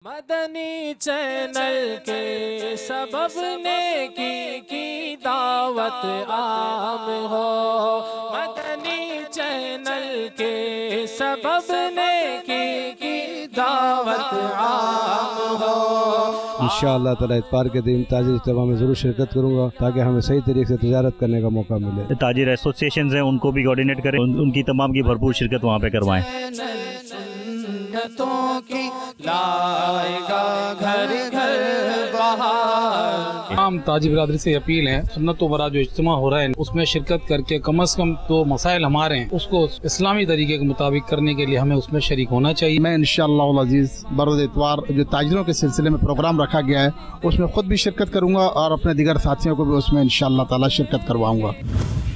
Madani channel के सबब नेकी की दावत आम हो, मदनी चैनल के सबब नेकी की दावत आम हो। इंशाअल्लाह ताला इत्वार के दिन ताजिर इज्तिमा में ज़रूर शिरकत करूँगा ताकि हमें सही तरीके से तिजारत करने का मौका मिले। ताजिर एसोसिएशन हैं उनको भी कोऑर्डिनेट करें, उनकी तमाम की भरपूर शिरकत वहाँ पे करवाएं। की लाएगा घर घर बहार। तमाम ताजी बिरादरी से अपील है, सुन्नत वरा जो इज्तिमा हो रहा है उसमें शिरकत करके कम से कम तो मसाइल हमारे हैं उसको इस्लामी तरीके के मुताबिक करने के लिए हमें उसमें शरीक होना चाहिए। मैं इंशाअल्लाह अज़ीज़ बरोज़ इतवार जो ताजिरों के सिलसिले में प्रोग्राम रखा गया है उसमें खुद भी शिरकत करूँगा और अपने दीगर साथियों को भी उसमें इंशाअल्लाह ताला शिरकत करवाऊँगा।